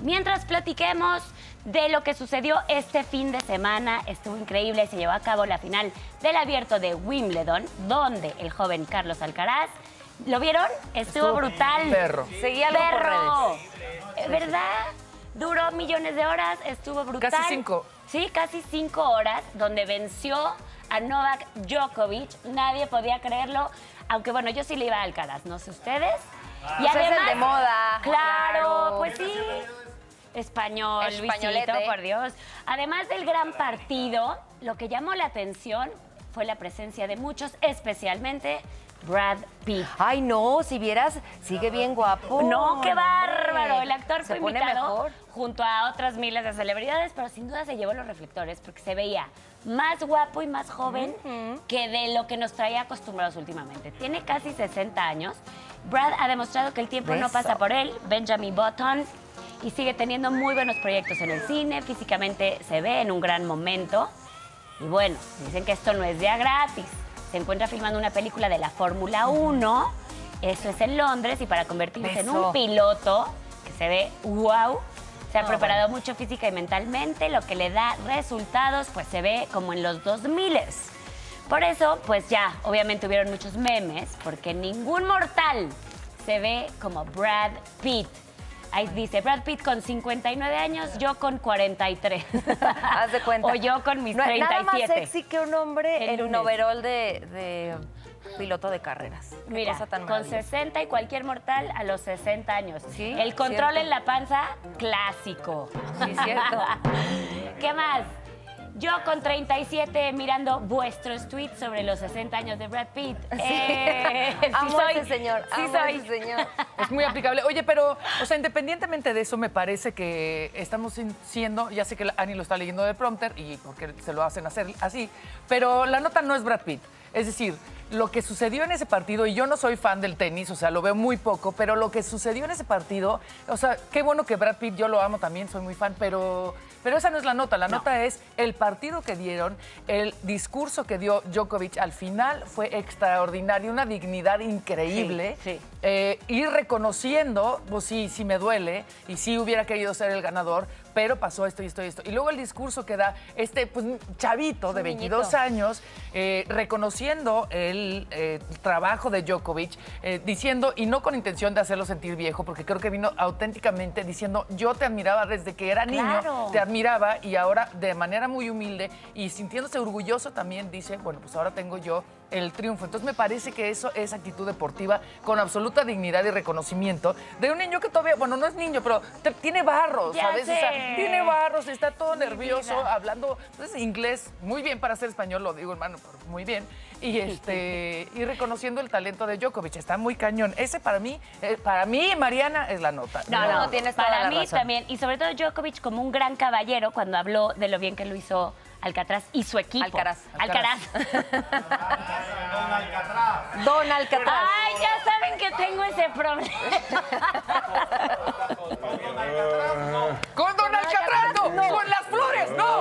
Mientras platiquemos de lo que sucedió este fin de semana, estuvo increíble, se llevó a cabo la final del Abierto de Wimbledon, donde el joven Carlos Alcaraz, ¿lo vieron? Estuvo brutal. Perro. Seguía algo por redes. ¿Verdad? Duró millones de horas, estuvo brutal. Casi 5. Sí, casi 5 horas, donde venció a Novak Djokovic. Nadie podía creerlo, aunque bueno, yo sí le iba a Alcaraz, no sé ustedes. Y pues además, es el de moda. Claro, pues sí. Español, Españolete. Luisito, por Dios. Además del gran partido, lo que llamó la atención fue la presencia de muchos, especialmente Brad Pitt. Ay, no, si vieras, sigue bien guapo. No, qué bárbaro. El actor fue se pone invitado mejor junto a otras miles de celebridades, pero sin duda se llevó los reflectores porque se veía más guapo y más joven que de lo que nos traía acostumbrados últimamente. Tiene casi 60 años. Brad ha demostrado que el tiempo no pasa por él. Benjamin Button. Y sigue teniendo muy buenos proyectos en el cine. Físicamente se ve en un gran momento. Y bueno, dicen que esto no es día gratis. Se encuentra filmando una película de la Fórmula 1. Eso es en Londres. Y para convertirse en un piloto, que se ve wow, se ha preparado mucho física y mentalmente, lo que le da resultados, pues se ve como en los 2000. Por eso, pues ya, obviamente hubieron muchos memes, porque ningún mortal se ve como Brad Pitt. Ahí dice, Brad Pitt con 59 años, yo con 43. Haz de cuenta. O yo con mis 37. Nada más sexy que un hombre en un lunes. overall de piloto de carreras. Qué Mira, cosa tan con maravillosa. 60 y cualquier mortal a los 60 años. Sí, el control cierto. en la panza, clásico. Sí, cierto. ¿Qué más? Yo con 37 mirando vuestros tweets sobre los 60 años de Brad Pitt. Amo a ese señor, Sí amo soy. a ese señor. Es muy aplicable. Oye, pero, o sea, independientemente de eso, me parece que estamos siendo, ya sé que Ani lo está leyendo del prompter y porque se lo hacen hacer así, pero la nota no es Brad Pitt. Es decir, lo que sucedió en ese partido, y yo no soy fan del tenis, o sea, lo veo muy poco, pero lo que sucedió en ese partido, o sea, qué bueno que Brad Pitt, yo lo amo también, soy muy fan, pero esa no es la nota. La nota es el partido que dieron, el discurso que dio Djokovic al final fue extraordinario, una dignidad increíble. Sí, Y reconociendo, pues sí, sí me duele, y sí hubiera querido ser el ganador, pero pasó esto y esto y esto. Y luego el discurso que da este pues, chavito de 22 años, reconociendo el trabajo de Djokovic, diciendo, y no con intención de hacerlo sentir viejo, porque creo que vino auténticamente diciendo, yo te admiraba desde que era niño, te admiraba, y ahora de manera muy humilde y sintiéndose orgulloso también dice, bueno, pues ahora tengo yo el triunfo. Entonces me parece que eso es actitud deportiva con absoluta dignidad y reconocimiento de un niño que todavía, bueno, no es niño, pero tiene barros, Ya ¿sabes? sé. O sea, tiene barros, está todo nervioso, hablando pues, inglés muy bien para ser español, lo digo, hermano, pero muy bien. Y y reconociendo el talento de Djokovic, está muy cañón. Ese para mí, Mariana, es la nota. No, tienes toda para la mí razón. también. Y sobre todo Djokovic como un gran caballero cuando habló de lo bien que lo hizo Alcatraz y su equipo. Alcaraz. Don Alcatraz. Ay, ya saben que tengo ese problema. ¡Con Don Alcatraz no! ¡Con las flores no!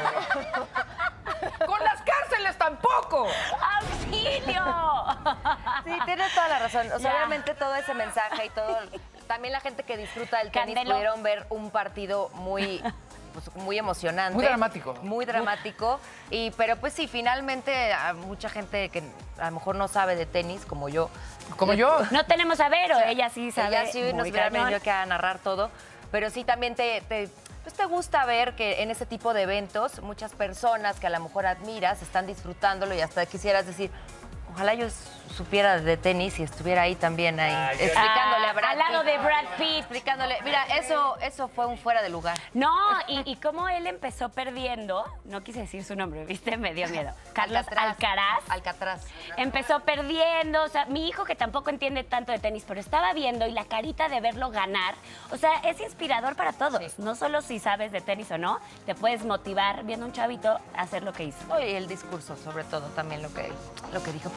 ¡Con las cárceles tampoco! ¡Auxilio! Sí, tienes toda la razón. O sea, Ya. obviamente todo ese mensaje y todo, también la gente que disfruta del tenis Candelo. pudieron ver un partido muy, pues, muy emocionante. Muy dramático. Muy dramático. Pero pues sí, finalmente a mucha gente que a lo mejor no sabe de tenis, como yo. Como yo. No tenemos a Vero, ella sí sabe. Ella sí nos muy hubiera cañón. venido que a narrar todo. Pero sí también pues te gusta ver que en ese tipo de eventos muchas personas que a lo mejor admiras están disfrutándolo y hasta quisieras decir, ojalá yo supiera de tenis y estuviera ahí también, explicándole a Brad al lado Pitt. de Brad Pitt. Explicándole, mira, eso fue un fuera de lugar. No, y cómo él empezó perdiendo, no quise decir su nombre, ¿viste? Me dio miedo. Carlos Alcaraz. Alcatraz. Empezó perdiendo, o sea, mi hijo que tampoco entiende tanto de tenis, pero estaba viendo y la carita de verlo ganar, o sea, es inspirador para todos. Sí. No solo si sabes de tenis o no, te puedes motivar viendo a un chavito a hacer lo que hizo. Y el discurso, sobre todo, también lo que dijo.